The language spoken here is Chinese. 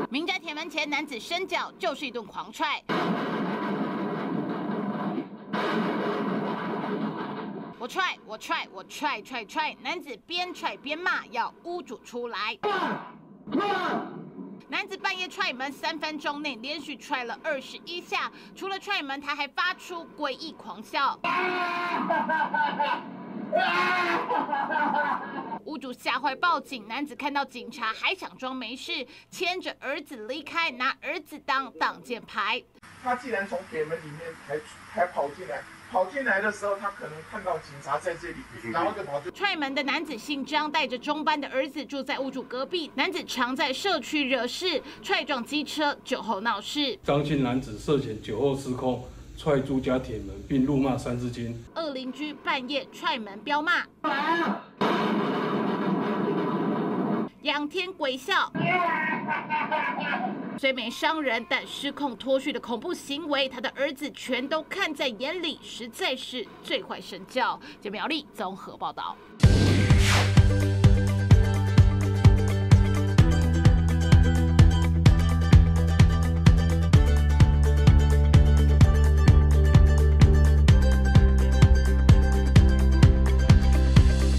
民宅铁门前，男子伸脚就是一顿狂踹。我踹，男子边踹边骂，要屋主出来。男子半夜踹门，3分钟内连续踹了21下，除了踹门，他还发出诡异狂笑。屋主吓坏报警，男子看到警察还想装没事，牵着儿子离开，拿儿子当挡箭牌。 他既然从铁门里面还跑进来的时候，他可能看到警察在这里，然后就跑出。 踹门的男子姓张，带着中班的儿子住在屋主隔壁。男子常在社区惹事，踹撞机车，酒后闹事。 张姓男子涉嫌酒后失控，踹住家铁门，并辱骂3字经。 恶邻居半夜踹门飙骂，仰天鬼笑。虽没伤人，但失控脱序的恐怖行为，他的儿子全都看在眼里，实在是最坏身教。节目苗栗综合报道。